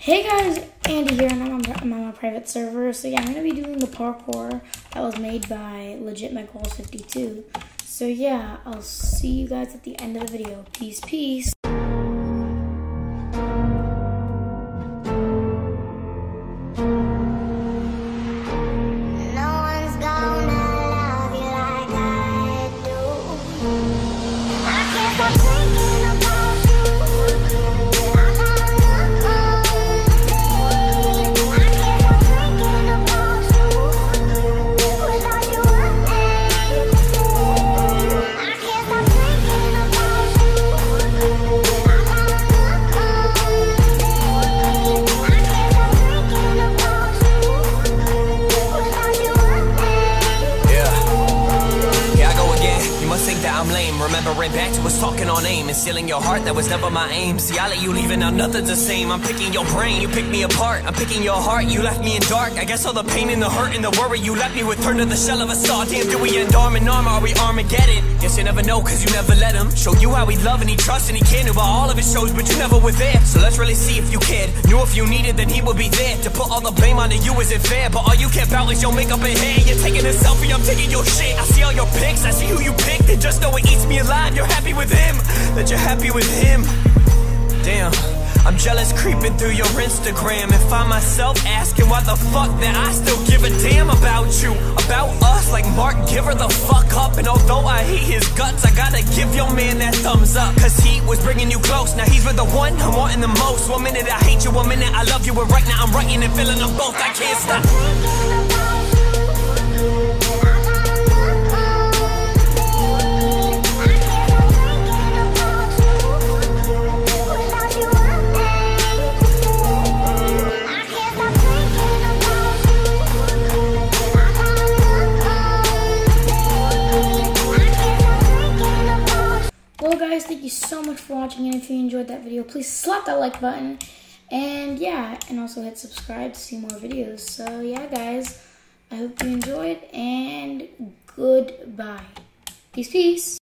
Hey guys, Andy here, and I'm on my private server. So yeah, I'm gonna be doing the parkour that was made by Legit McGoals 52. So yeah, I'll see you guys at the end of the video. Peace, peace. Remembering back to us talking on aim and stealing your heart, that was never my aim. See, I let you leave and now nothing's the same. I'm picking your brain, you pick me apart. I'm picking your heart, you left me in dark. I guess all the pain and the hurt and the worry you left me with turned to the shell of a star. Damn, do we end arm in arm, or are we Armageddon? Guess you never know, cause you never let him show you how he love and he trusts and he cared about all of his shows, but you never were there. So let's really see if you cared. Knew if you needed, then he would be there. To put all the blame onto you isn't fair, but all you care about is your makeup and hair. You're taking a selfie, I'm taking your shit. I see all your pics, I see who you picked, and just know it eats me alive. You're happy with him, that you're happy with him. Damn, I'm jealous creeping through your Instagram and find myself asking why the fuck that I still give a damn about you, about us. Like Mark, give her the fuck up. And although I hate his guts, I gotta give your man that thumbs up, cause he was bringing you close. Now he's with the one I'm wanting the most. 1 minute I hate you, 1 minute I love you, and right now I'm writing and feeling them both. I can't stop. Well guys, thank you so much for watching, and if you enjoyed that video, please slap that like button, and yeah, and also hit subscribe to see more videos. So yeah guys, I hope you enjoyed, and goodbye. Peace, peace.